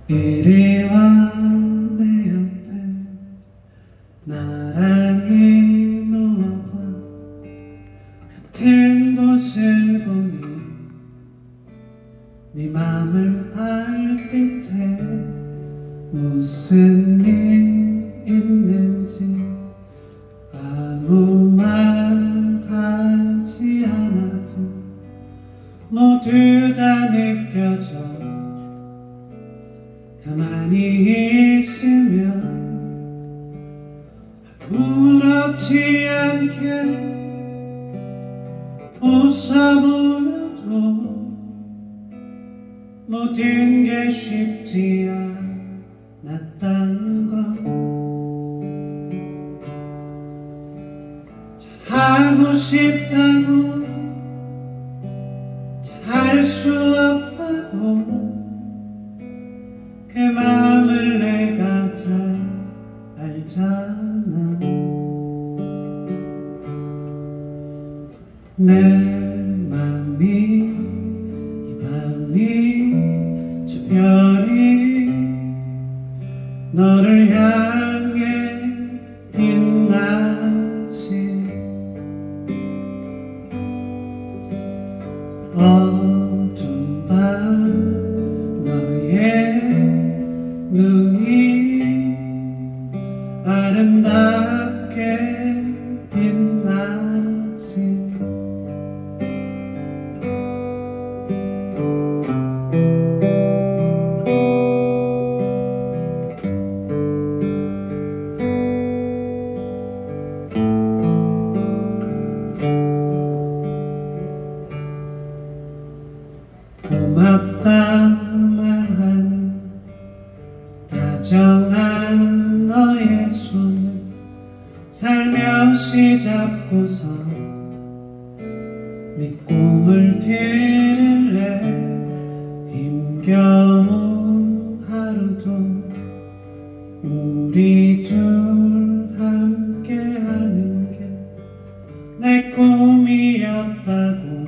이리 와 내 옆에 나란히 누워봐. 같은 곳을 보니 네 맘을 알 듯해. 무슨 일 있는지 아무 말 하지 않아도 모두 다 느껴져. 가만히 있으면 아무렇지 않게 웃어 보여도 모든 게 쉽지 않았단 걸. 잘하고 싶다고 잘할 수 없다고 그 마음을 내가 잘 알잖아. 내 맘이 이 밤이 저 별이 너를 향해 빛나지. 어두운 밤 너의 눈이 아름답게 빛나지. 고맙다 말하는 다정한 너의 손을 살며시 잡고서 네 꿈을 들을래. 힘겨운 하루도 우리 둘 함께 하는 게 내 꿈이었다고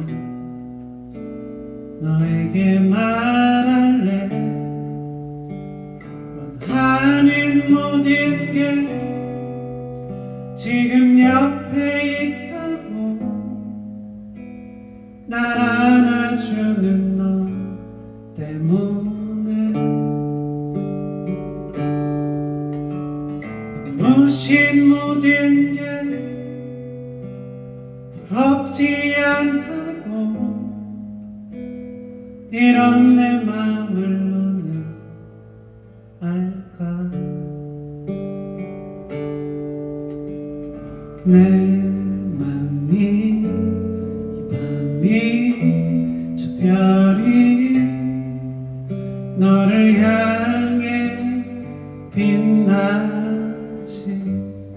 너에게 말할래. 원하는 모든 게 지금 옆에 있다고 날 안아주는 너 때문에. 눈부신 모든 게 부럽지 않다고 이런 내 맘을 너는 알까. 내 맘이 이 밤이 저 별이 너를 향해 빛나지.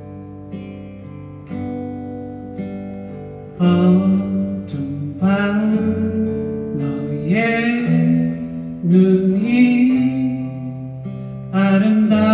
어두운 밤 너의 눈이 아름다워